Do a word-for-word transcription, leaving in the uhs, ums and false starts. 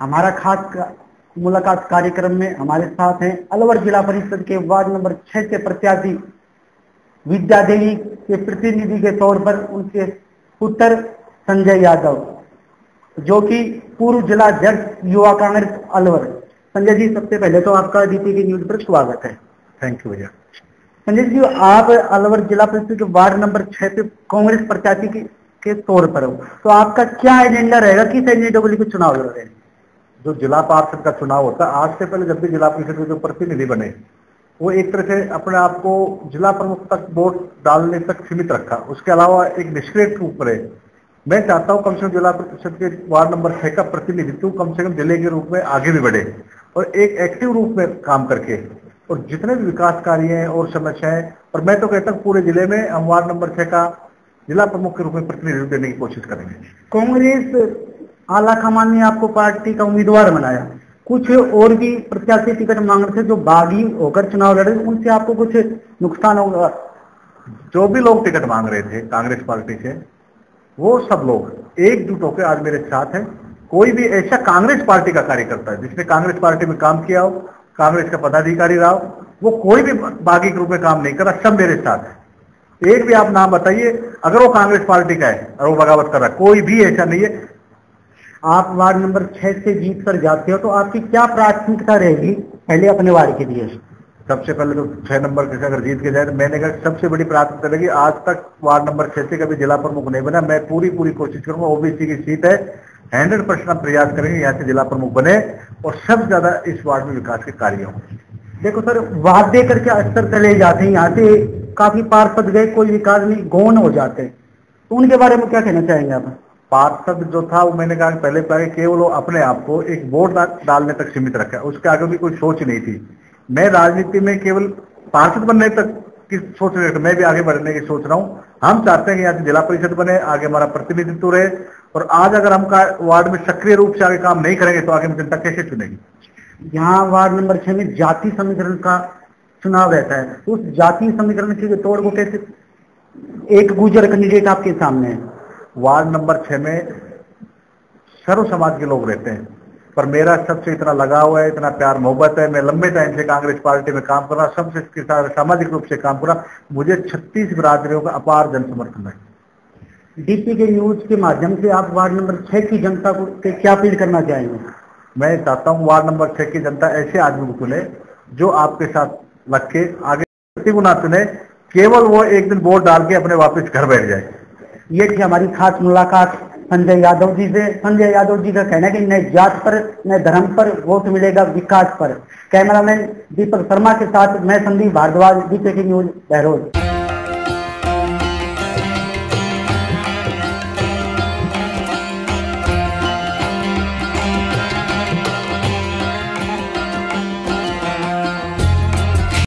हमारा खास का, मुलाकात कार्यक्रम में हमारे साथ हैं अलवर जिला परिषद के वार्ड नंबर छह के प्रत्याशी विद्या देवी के प्रतिनिधि के तौर पर उनके पुत्र संजय यादव, जो कि पूर्व जिला अध्यक्ष युवा कांग्रेस अलवर। संजय जी, सबसे पहले तो आपका डीपी की न्यूज पर स्वागत है। थैंक यू भैया। संजय जी, आप अलवर जिला परिषद के वार्ड नंबर छह पे कांग्रेस प्रत्याशी के, के तौर पर हो, तो आपका क्या एजेंडा रहेगा, किस एजेंडा को लेकर चुनाव लड़ रहे हैं? जो जिला पार्षद का चुनाव होता है, आज से पहले जब भी जिला परिषद के जो प्रतिनिधि बने, वो एक तरह से अपने आप को जिला प्रमुख तक वोट डालने तक सीमित रखा, उसके अलावा एक निष्क्रिय रूप में रहे। मैं चाहता हूं कम से कम जिला परिषद के वार्ड नंबर छह का प्रतिनिधित्व कम से कम जिले के रूप में आगे भी बढ़े और एक एक्टिव रूप में काम करके, और जितने भी विकास कार्य हैं और समस्याएं, और मैं तो कहता हूँ पूरे जिले में हम वार्ड नंबर छह का जिला प्रमुख के रूप में प्रतिनिधित्व देने की कोशिश करेंगे। कांग्रेस आला कमान ने आपको पार्टी का उम्मीदवार बनाया, कुछ और भी प्रत्याशी टिकट मांग रहे थे जो बागी होकर चुनाव लड़े, उनसे आपको कुछ नुकसान होगा? जो भी लोग टिकट मांग रहे थे कांग्रेस पार्टी से, वो सब लोग एकजुट होकर आज मेरे साथ हैं। कोई भी ऐसा कांग्रेस पार्टी का कार्यकर्ता है जिसने कांग्रेस पार्टी में काम किया हो, कांग्रेस का पदाधिकारी रहा हो, वो कोई भी बागी के रूप में काम नहीं कर रहा, सब मेरे साथ है। एक भी आप नाम बताइए अगर वो कांग्रेस पार्टी का है और वो बगावत कर रहा है, कोई भी ऐसा नहीं है। आप वार्ड नंबर छह से जीत कर जाते हो तो आपकी क्या प्राथमिकता रहेगी पहले अपने वार्ड के लिए? सबसे पहले तो छह नंबर से अगर जीत के जाए तो मैंने कहा सबसे बड़ी प्राथमिकता रहेगी, आज तक वार्ड नंबर छह से कभी जिला प्रमुख नहीं बना, मैं पूरी पूरी कोशिश करूंगा, ओबीसी की सीट है, हंड्रेड परसेंट हम प्रयास करेंगे यहाँ से जिला प्रमुख बने और सबसे ज्यादा इस वार्ड में विकास के कार्य हों। देखो सर, वादे करके अक्सर चले जाते हैं, यहाँ से काफी पार्षद गए, कोई विकास नहीं, गौन हो जाते हैं, तो उनके बारे में क्या कहना चाहेंगे आप? पार्षद जो था वो मैंने कहा पहले पहले केवल वो अपने आप को एक वोट डालने तक सीमित रखा, उसके आगे भी कोई सोच नहीं थी। मैं राजनीति में केवल पार्षद बनने तक की सोच रहे थे, मैं भी आगे बढ़ने की सोच रहा हूँ। हम चाहते हैं कि यहाँ से जिला परिषद बने, आगे हमारा प्रतिनिधित्व रहे, और आज अगर हम वार्ड में सक्रिय रूप से आगे काम नहीं करेंगे तो आगे हम जनता कैसे चुनेगी? यहाँ वार्ड नंबर छह में जाति समीकरण का चुनाव रहता है, तो उस जाति समीकरण के तोड़ को कैसे, एक गुजर कैंडिडेट आपके सामने है, वार्ड नंबर छह में सर्व समाज के लोग रहते हैं, पर मेरा सबसे इतना लगाव है, इतना प्यार मोहब्बत है, मैं लंबे टाइम से कांग्रेस पार्टी में काम कर रहा, सबसे सामाजिक रूप से काम कर रहा, मुझे छत्तीस बिरादरियों का अपार जन समर्थन है। डीपी के न्यूज के माध्यम से आप वार्ड नंबर छह की जनता को क्या अपील करना चाहेंगे? मैं चाहता हूँ वार्ड नंबर छह की जनता ऐसे आदमी को चुने जो आपके साथ लग के आगे किसी को ना चुने, केवल वो एक दिन वोट डाल के अपने वापस घर बैठ जाए। ये थी हमारी खास मुलाकात संजय यादव जी से। संजय यादव जी का कहना है कि न जात पर न धर्म पर वोट मिलेगा, विकास पर। कैमरामैन दीपक शर्मा के साथ मैं संदीप भारद्वाज, डीपी की न्यूज बहरोज।